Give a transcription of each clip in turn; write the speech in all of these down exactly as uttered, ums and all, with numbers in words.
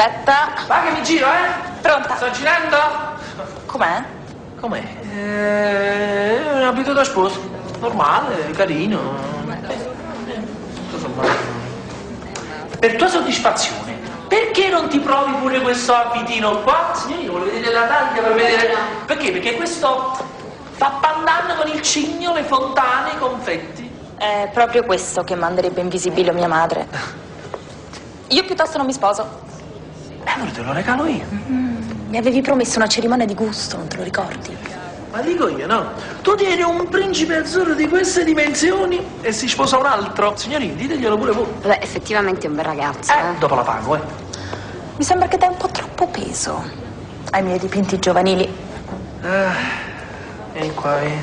Aspetta. Va che mi giro, eh? Pronta. Sto girando? Com'è? Com'è? Eh, è un abito da sposo. Normale, carino. Eh, tutto sommato. Per tua soddisfazione, perché non ti provi pure questo abitino qua? Signori, voglio vedere la taglia per vedere... Perché? Perché questo fa pandan con il cigno, le fontane, i confetti. È proprio questo che manderebbe in visibile mia madre. Io piuttosto non mi sposo. Eh, allora te lo regalo io. Mm, mi avevi promesso una cerimonia di gusto, non te lo ricordi? Ma dico io, no? Tu tieni un principe azzurro di queste dimensioni e si sposa un altro. Signorina, diteglielo pure voi. Beh, effettivamente è un bel ragazzo, Eh, eh. dopo la pago, eh. Mi sembra che dai un po' troppo peso ai miei dipinti giovanili. Ah, vieni qua, eh.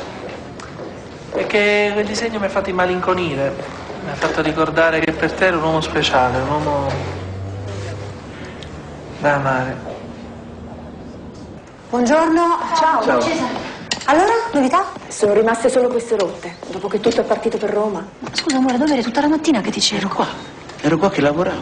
Perché quel disegno mi ha fatto immalinconire. Mi ha fatto ricordare che per te era un uomo speciale, un uomo da amare. Buongiorno. Ciao. Ciao. Allora, novità? Sono rimaste solo queste rotte, dopo che tutto è partito per Roma. Scusa amore, dove eri tutta la mattina che ti c'ero? Ero qua. Ero qua che lavoravo.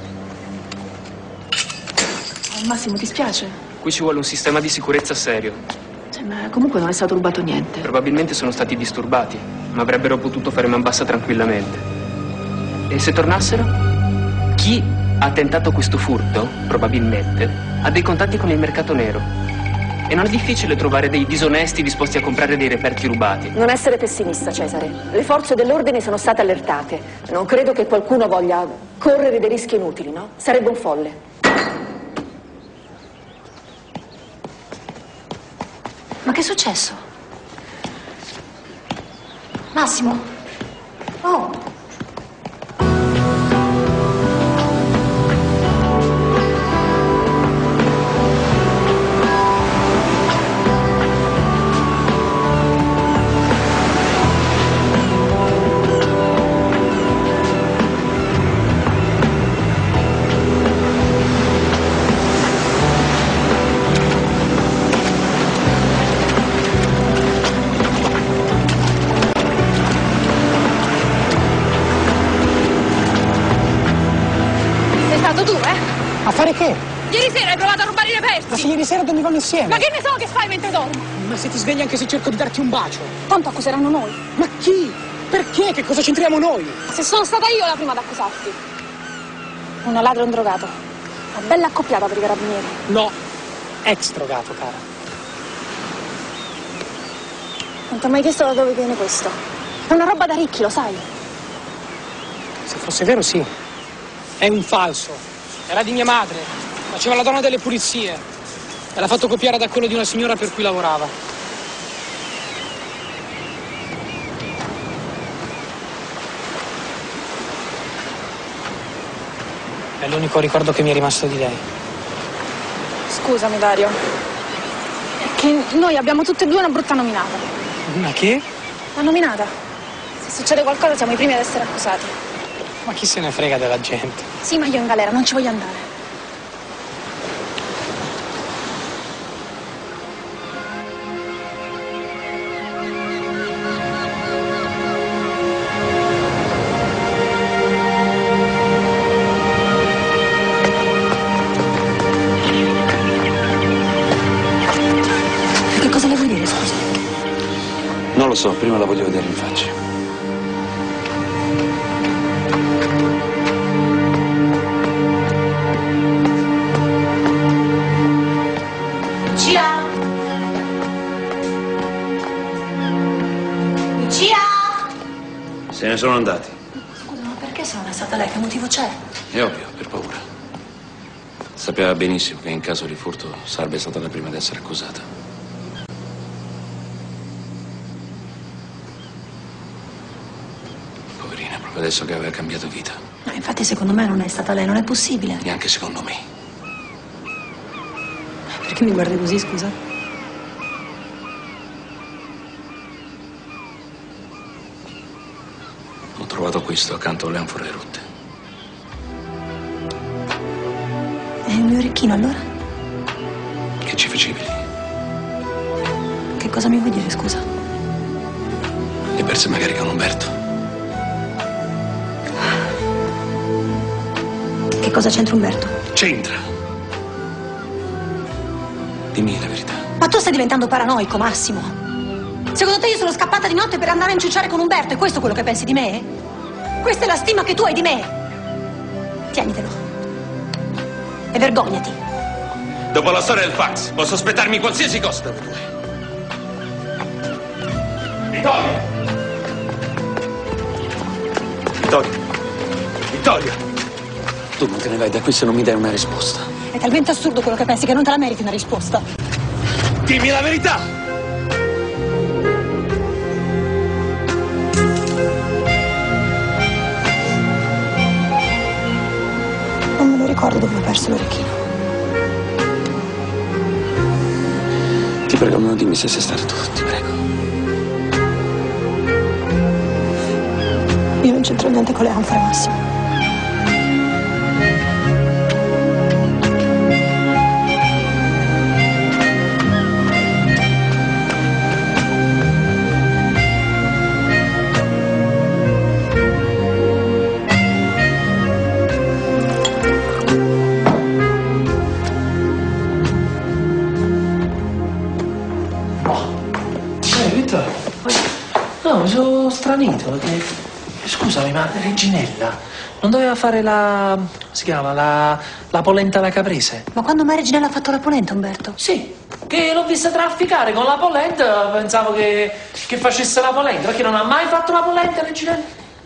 Oh, Massimo, ti spiace? Qui ci vuole un sistema di sicurezza serio. Cioè, ma comunque non è stato rubato niente. Probabilmente sono stati disturbati, ma avrebbero potuto fare man bassa tranquillamente. E se tornassero? Chi ha tentato questo furto, probabilmente, ha dei contatti con il mercato nero. E non è difficile trovare dei disonesti disposti a comprare dei reperti rubati. Non essere pessimista, Cesare. Le forze dell'ordine sono state allertate. Non credo che qualcuno voglia correre dei rischi inutili, no? Sarebbe un folle. Ma che è successo? Massimo? Oh! A fare che? Ieri sera hai provato a rubare i reperti! Ma se ieri sera dormivamo insieme! Ma che ne so che fai mentre dormo? Ma se ti svegli anche se cerco di darti un bacio! Tanto accuseranno noi. Ma chi? Perché? Che cosa c'entriamo noi? Se sono stata io la prima ad accusarti. Una ladra e un drogato. Una bella accoppiata per i carabinieri. No, ex drogato, cara. Non ti ho mai chiesto da dove viene questo. È una roba da ricchi, lo sai. Se fosse vero, sì. È un falso. Era di mia madre. Faceva la donna delle pulizie. E l'ha fatto copiare da quello di una signora per cui lavorava. È l'unico ricordo che mi è rimasto di lei. Scusami, Dario. È che noi abbiamo tutte e due una brutta nominata. Ma che? La nominata. Se succede qualcosa siamo i primi ad essere accusati. Ma chi se ne frega della gente? Sì, ma io in galera non ci voglio andare. Che cosa le vuoi dire, scusa? Non lo so, prima la voglio vedere in faccia. Lucia! Lucia! Se ne sono andati. Scusa, ma perché se non è stata lei? Che motivo c'è? È ovvio, per paura. Sapeva benissimo che in caso di furto sarebbe stata la prima ad essere accusata. Poverina, proprio adesso che aveva cambiato vita. No, infatti secondo me non è stata lei, non è possibile. Neanche secondo me. Perché mi guardi così, scusa? Ho trovato questo accanto alle anfore rotte. È il mio orecchino, allora? Che ci facevi lì? Che cosa mi vuoi dire, scusa? E perse magari con Umberto. Che cosa c'entra Umberto? C'entra. Dimmi la verità. Ma tu stai diventando paranoico, Massimo. Secondo te io sono scappata di notte per andare a inciucciare con Umberto? È questo quello che pensi di me? Questa è la stima che tu hai di me. Tienitelo. E vergognati. Dopo la storia del fax, posso aspettarmi qualsiasi cosa da voi due. Vittoria! Vittoria! Vittoria! Tu non te ne vai da qui se non mi dai una risposta. È talmente assurdo quello che pensi che non te la meriti una risposta. Dimmi la verità! Non me lo ricordo dove ho perso l'orecchino. Ti prego, non dimmi se sei stato tu, ti prego. Io non c'entro niente con le anfore, Massimo. No, mi sono stranito perché... Scusami, ma Reginella non doveva fare la... come si chiama? La, la polenta alla caprese? Ma quando mai Reginella ha fatto la polenta, Umberto? Sì, che l'ho vista trafficare con la polenta, pensavo che, che facesse la polenta, perché non ha mai fatto la polenta, Reginella?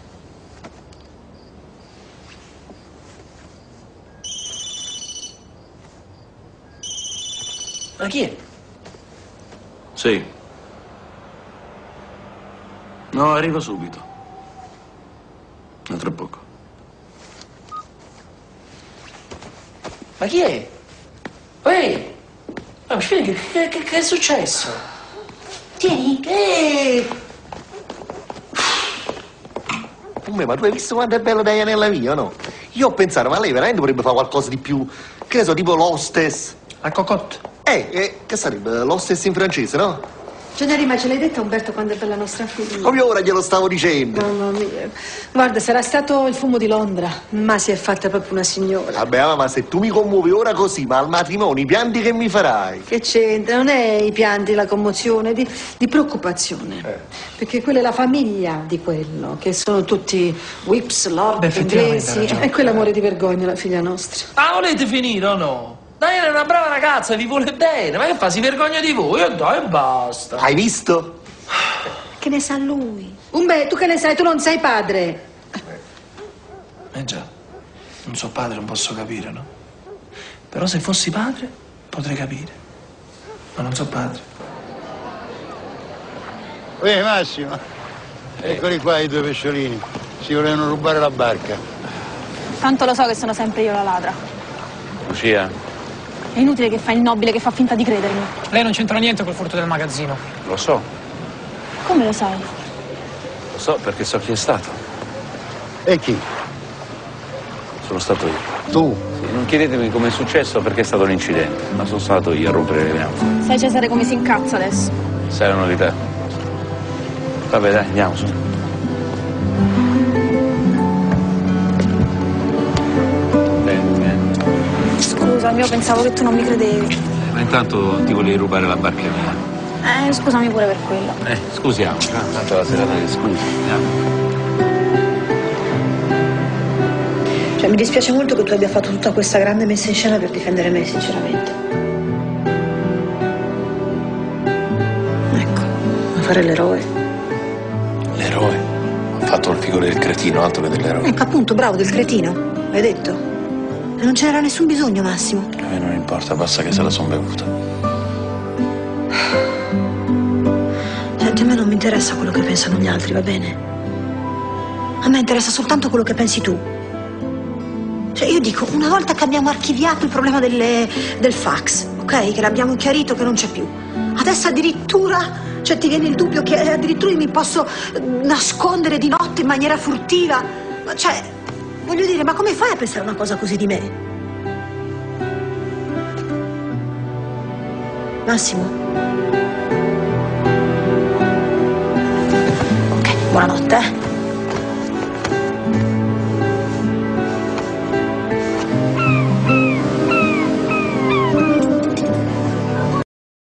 Ma chi è? Sì. No, arrivo subito. Ma tra poco. Ma chi è? Ehi! Ma mi spieghi che, che, che è successo? Tieni. Ehi! Beh, ma tu hai visto quanto è bello Dianella mia, no? Io ho pensato, ma lei veramente dovrebbe fare qualcosa di più, che ne so, tipo l'hostess. La cocotte. Eh, eh, che sarebbe? L'hostess in francese, no? Gennari, ma ce l'hai detta Umberto quando è per la nostra figlia? Proprio ora glielo stavo dicendo. Mamma mia. Guarda, sarà stato il fumo di Londra, ma si è fatta proprio una signora. Vabbè, ma se tu mi commuovi ora così, ma al matrimonio, i pianti che mi farai? Che c'entra? Non è i pianti, la commozione, di, di preoccupazione. Eh. Perché quella è la famiglia di quello, che sono tutti whips, lord, Beh, effettivamente inglesi. ha ragione. E quell'amore di vergogna, la figlia nostra. Ah, volete finire o no? Diana è una brava ragazza, vi vuole bene, ma che fa? Si vergogna di voi? E dai, e basta. Hai visto? Che ne sa lui? Umberto, tu che ne sai? Tu non sei padre. Eh già, non so padre, non posso capire, no? Però se fossi padre, potrei capire. Ma non so padre. Ehi Massimo, eccoli qua i due pesciolini. Si volevano rubare la barca. Tanto lo so che sono sempre io la ladra. Lucia, È inutile che fai il nobile, che fa finta di credermi. Lei non c'entra niente col furto del magazzino. lo so, Come lo sai? lo so perché so chi è stato. E chi? Sono stato io. Tu? Sì, non chiedetemi come è successo perché è stato un incidente, ma sono stato io a rompere le anfore. Sai Cesare come si incazza adesso? Sai la novità? Vabbè, dai, andiamo su. Vieni, vieni. Scusami, io pensavo che tu non mi credevi. Ma intanto ti volevi rubare la barca mia. Eh, scusami pure per quello. Eh, scusiamo, tanto la serata che scusi. Andiamo. Cioè, mi dispiace molto che tu abbia fatto tutta questa grande messa in scena per difendere me, sinceramente. Ecco, a fare l'eroe. L'eroe? Ho fatto il figure del cretino, altro che dell'eroe. Ecco, appunto, bravo, del cretino. Hai detto? E non c'era nessun bisogno, Massimo. A me non importa, basta che se la son bevuta. Senti, a me non mi interessa quello che pensano gli altri, va bene? A me interessa soltanto quello che pensi tu. Cioè, io dico, una volta che abbiamo archiviato il problema delle, del fax, ok? Che l'abbiamo chiarito che non c'è più. Adesso addirittura, cioè ti viene il dubbio che addirittura io mi posso nascondere di notte in maniera furtiva. Ma cioè, voglio dire, ma come fai a pensare una cosa così di me? Massimo? Ok, buonanotte, eh?